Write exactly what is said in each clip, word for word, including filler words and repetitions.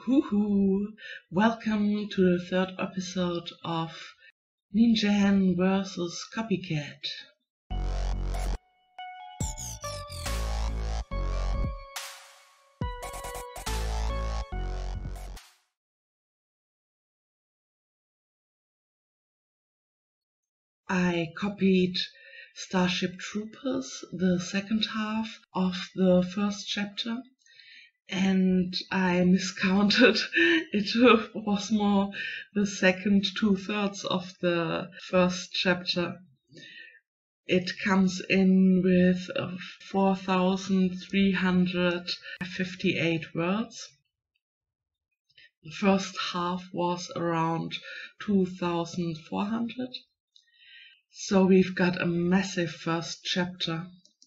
Hoo-hoo! Welcome to the third episode of Ninja Hen versus Copycat. I copied Starship Troopers, the second half of the first chapter, and I miscounted. It was more the second two-thirds of the first chapter. It comes in with four thousand three hundred fifty-eight words. The first half was around two thousand four hundred. So we've got a massive first chapter.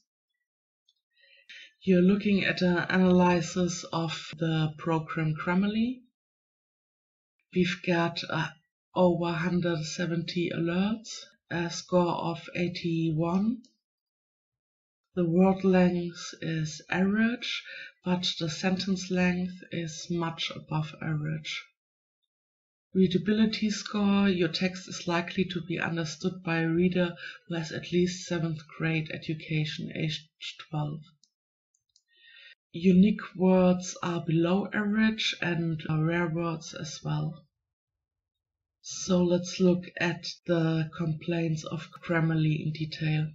You're looking at an analysis of the program Grammarly. We've got uh, over one hundred seventy alerts, a score of eighty-one. The word length is average, but the sentence length is much above average. Readability score: your text is likely to be understood by a reader who has at least seventh grade education, aged twelve. Unique words are below average and rare words as well. So let's look at the complaints of Grammarly in detail.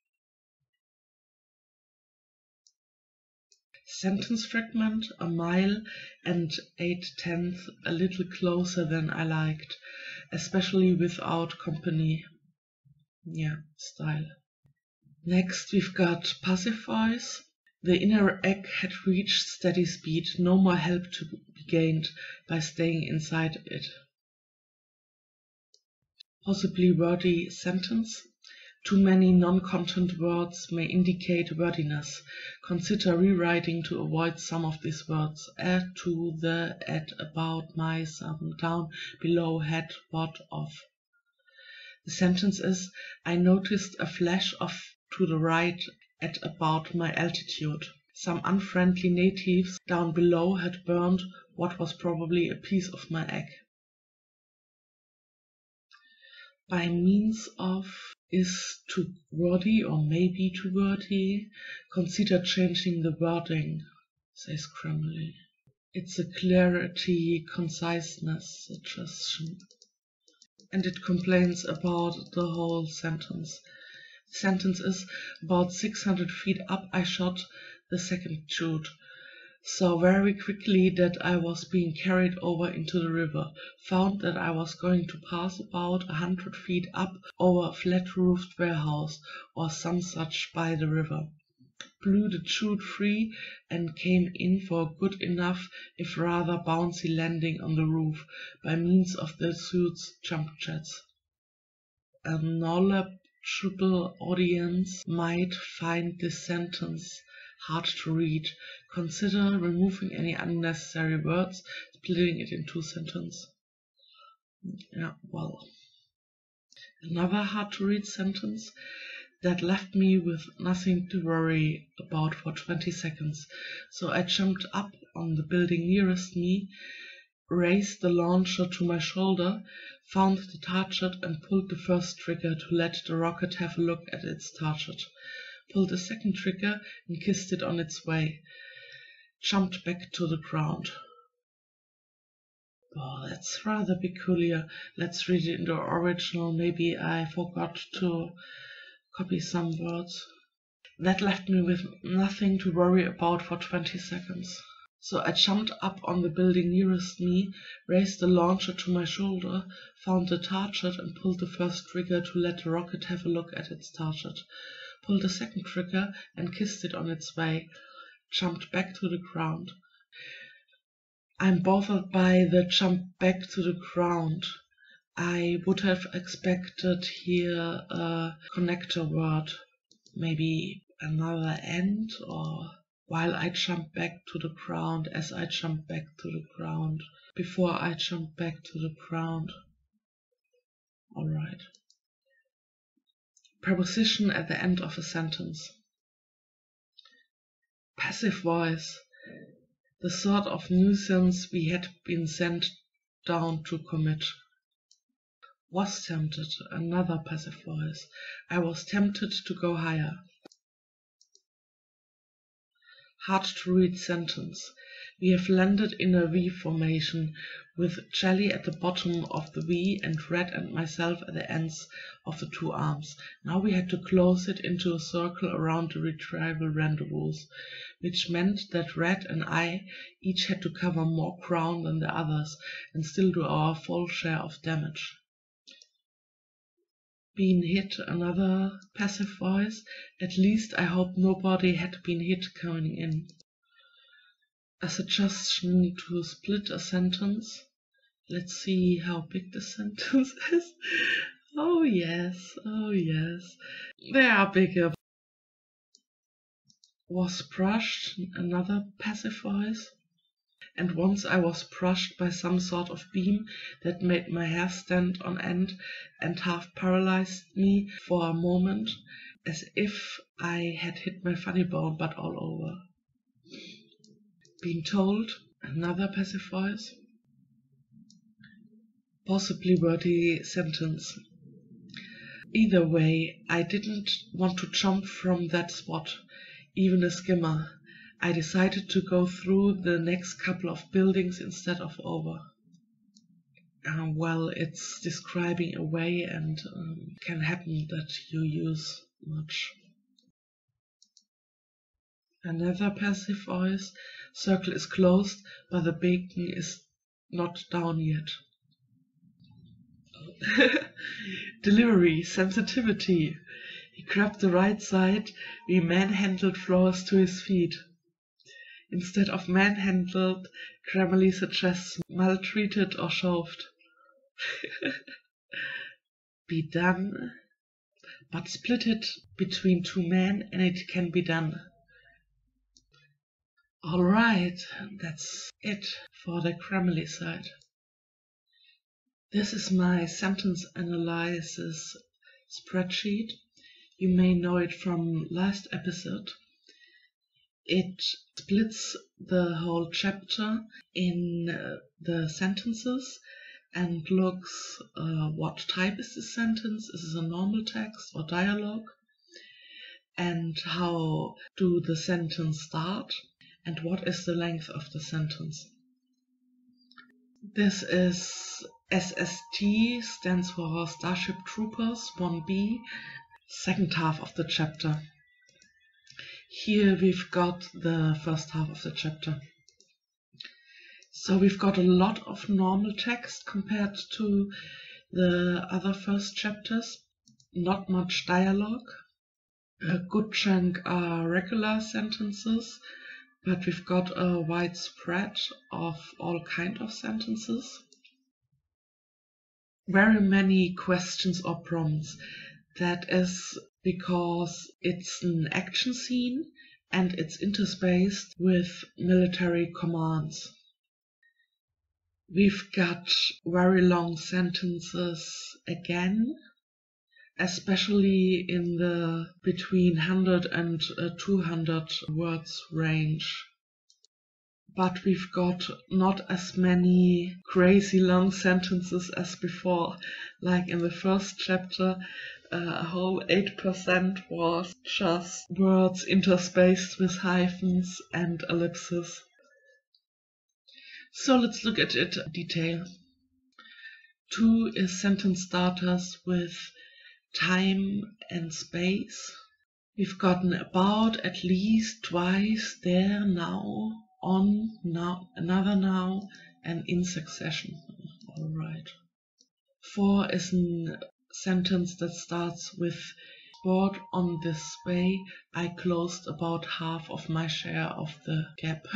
Sentence fragment, a mile and eight tenths, a little closer than I liked, especially without company. Yeah, style. Next we've got passive voice. The inner egg had reached steady speed, no more help to be gained by staying inside it. Possibly wordy sentence. Too many non-content words may indicate wordiness. Consider rewriting to avoid some of these words. Add to the, at, about, my, some, down, below, had, what, of. The sentence is: I noticed a flash of to the right at about my altitude. Some unfriendly natives down below had burned what was probably a piece of my egg. By means of is too wordy or maybe too wordy. Consider changing the wording, says Grammarly. It's a clarity, conciseness suggestion. And it complains about the whole sentence. The sentence is: about six hundred feet up I shot the second shoot. Saw very quickly that I was being carried over into the river. Found that I was going to pass about a hundred feet up over a flat-roofed warehouse or some such by the river. Blew the chute free and came in for a good enough, if rather bouncy landing on the roof by means of the suit's jump jets. A knowledgeable audience might find this sentence hard to read. Consider removing any unnecessary words, splitting it in two sentences. Yeah, well. Another hard to read sentence that left me with nothing to worry about for twenty seconds. So I jumped up on the building nearest me, raised the launcher to my shoulder, found the target and pulled the first trigger to let the rocket have a look at its target. Pulled the second trigger and kissed it on its way. Jumped back to the ground. Oh, that's rather peculiar. Let's read it in the original. Maybe I forgot to copy some words. That left me with nothing to worry about for twenty seconds. So I jumped up on the building nearest me, raised the launcher to my shoulder, found the target and pulled the first trigger to let the rocket have a look at its target. Pulled the second trigger and kissed it on its way. Jumped back to the ground. I'm bothered by the jump back to the ground. I would have expected here a connector word, maybe another end, or while I jump back to the ground, as I jump back to the ground, before I jump back to the ground. Alright. Preposition at the end of a sentence. Passive voice. the sort of nuisance we had been sent down to commit. Was tempted, another passive voice. I was tempted to go higher. Hard to read sentence. We have landed in a V formation, with Jelly at the bottom of the V and Red and myself at the ends of the two arms. Now we had to close it into a circle around the retrieval rendezvous, which meant that Red and I each had to cover more ground than the others and still do our full share of damage. Been hit, another passive voice. At least I hope nobody had been hit coming in. A suggestion to split a sentence. Let's see how big the sentence is. Oh yes, oh yes. They are bigger. Was brushed, another passive voice. And once I was brushed by some sort of beam that made my hair stand on end and half paralyzed me for a moment, as if I had hit my funny bone, but all over. Been told, another passive voice. Possibly wordy sentence. Either way, I didn't want to jump from that spot, even a skimmer. I decided to go through the next couple of buildings instead of over. Uh, well, it's describing a way and um, can happen that you use much. Another passive voice. Circle is closed, but the bacon is not down yet. Delivery, sensitivity. He grabbed the right side. We manhandled Flores to his feet. Instead of manhandled, Grammarly suggests maltreated or shoved. Be done, but split it between two men and it can be done. Alright, that's it for the Grammarly side. This is my sentence analysis spreadsheet. You may know it from last episode. It splits the whole chapter in uh, the sentences and looks uh, what type is the sentence, is it a normal text or dialogue, and how do the sentence start, and what is the length of the sentence. This is S S T, stands for Starship Troopers one B, second half of the chapter. Here we've got the first half of the chapter. So we've got a lot of normal text compared to the other first chapters. Not much dialogue. A good chunk are regular sentences, but we've got a wide spread of all kinds of sentences. Very many questions or prompts. That is because it's an action scene and it's interspaced with military commands. We've got very long sentences again, especially in the between one hundred and two hundred words range. But we've got not as many crazy long sentences as before. Like in the first chapter, uh, a whole eight percent was just words interspaced with hyphens and ellipses. So let's look at it in detail. Two is sentence starters with time and space. We've gotten about, at least, twice, there, now, on, now, another now, and in succession. Alright. Four is a sentence that starts with sport on this way. I closed about half of my share of the gap.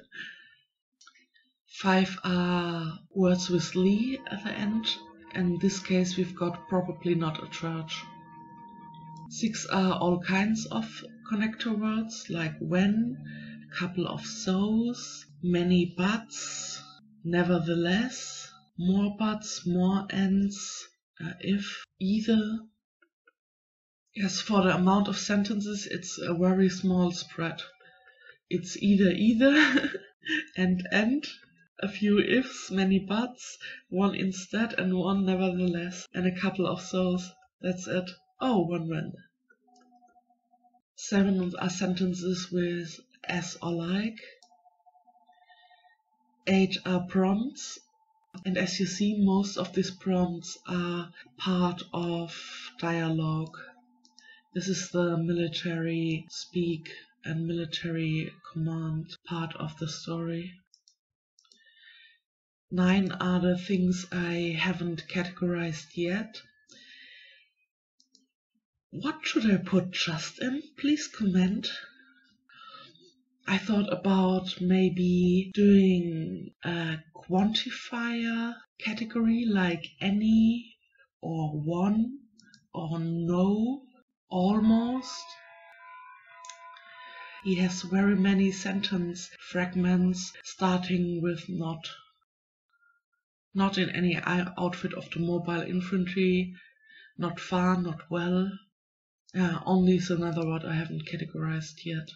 Five are words with Lee at the end. In this case, we've got probably not a church. Six are all kinds of connector words, like when, a couple of so's, many buts, nevertheless, more buts, more ends, uh, if, either. Yes, for the amount of sentences, it's a very small spread. It's either either and and. A few ifs, many buts, one instead and one nevertheless, and a couple of those. That's it. Oh, one when. Seven are sentences with as or like. Eight are prompts. And as you see, most of these prompts are part of dialogue. This is the military speak and military command part of the story. Nine are the things I haven't categorized yet. What should I put just in? Please comment. I thought about maybe doing a quantifier category like any or one or no, almost. He has very many sentence fragments starting with not. Not in any outfit of the mobile infantry, not far, not well. Uh, only is another word I haven't categorized yet.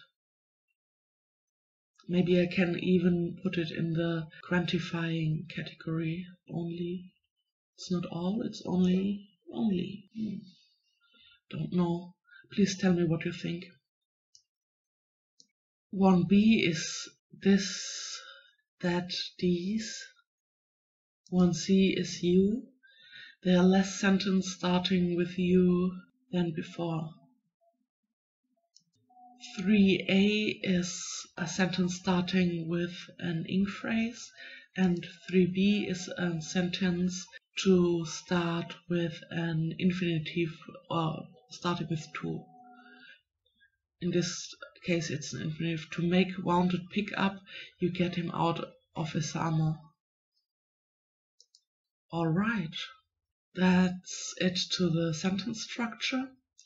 Maybe I can even put it in the quantifying category only. It's not all, it's only, only. Hmm. Don't know. Please tell me what you think. one B is this, that, these. one C is you. There are less sentences starting with you than before. three A is a sentence starting with an ing phrase, and three B is a sentence to start with an infinitive or starting with to. In this case it's an infinitive. To make Wounded pick up, you get him out of his armor. Alright, that's it to the sentence structure.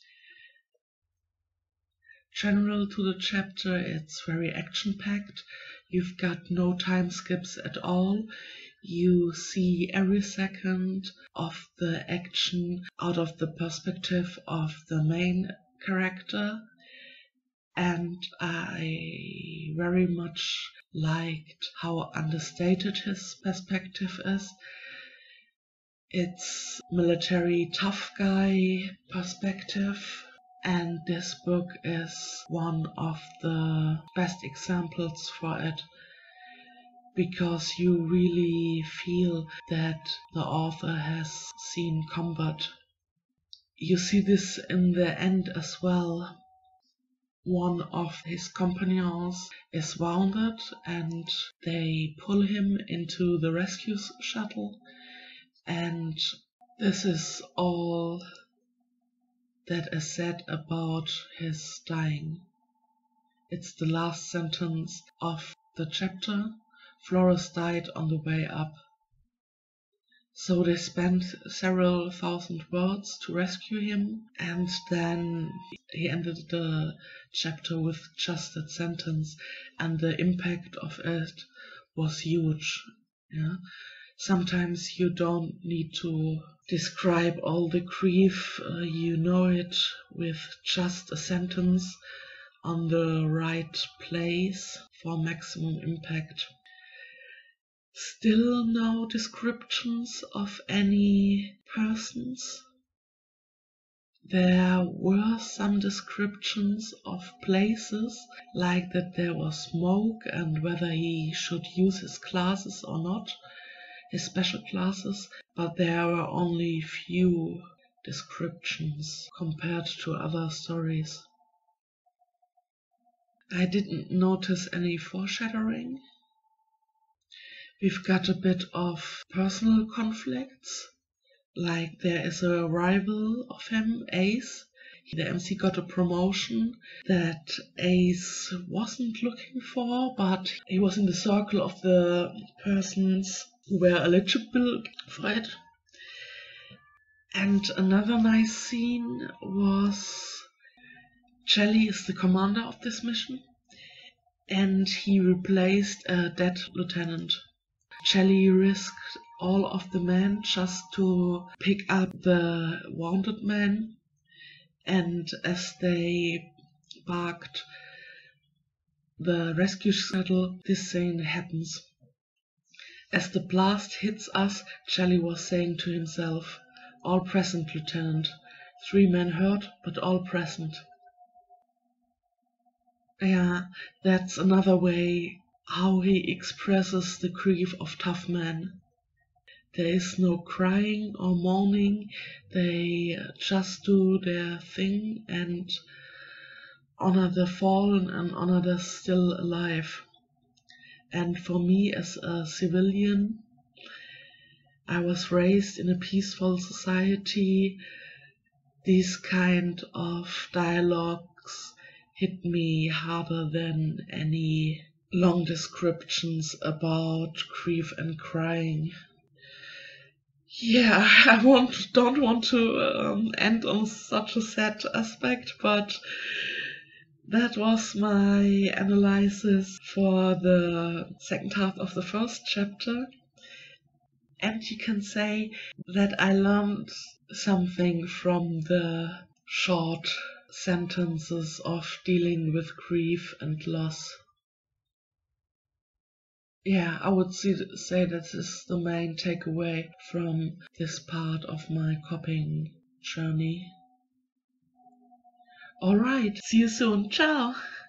General to the chapter, it's very action-packed. You've got no time skips at all. You see every second of the action out of the perspective of the main character, and I very much liked how understated his perspective is. It's military tough guy perspective, and this book is one of the best examples for it, because you really feel that the author has seen combat. You see this in the end as well. One of his companions is wounded and they pull him into the rescue shuttle, and this is all that is said about his dying. It's the last sentence of the chapter. Flores died on the way up. So they spent several thousand words to rescue him, and then he ended the chapter with just that sentence, and the impact of it was huge. Yeah? Sometimes you don't need to describe all the grief, uh, you know it with just a sentence on the right place for maximum impact. Still no descriptions of any persons. There were some descriptions of places, like that there was smoke and whether he should use his classes or not, his special classes, but there were only few descriptions compared to other stories. I didn't notice any foreshadowing. We've got a bit of personal conflicts, like there is a rival of him, Ace. The M C got a promotion that Ace wasn't looking for, but he was in the circle of the persons who were eligible for it. And another nice scene was Jelly is the commander of this mission, and he replaced a dead lieutenant. Jelly risked all of the men just to pick up the wounded man, and as they barked, the rescue shuttle, this scene happens. As the blast hits us, Charlie was saying to himself, "All present, Lieutenant. Three men hurt, but all present." Yeah, that's another way how he expresses the grief of tough men. There is no crying or mourning, they just do their thing and honor the fallen and honor the still alive. And for me as a civilian, I was raised in a peaceful society. These kind of dialogues hit me harder than any long descriptions about grief and crying. Yeah, I won't, don't want to um, end on such a sad aspect, but that was my analysis for the second half of the first chapter. And you can say that I learned something from the short sentences of dealing with grief and loss. Yeah, I would see, say that this is the main takeaway from this part of my copying journey. Alright, see you soon. Ciao!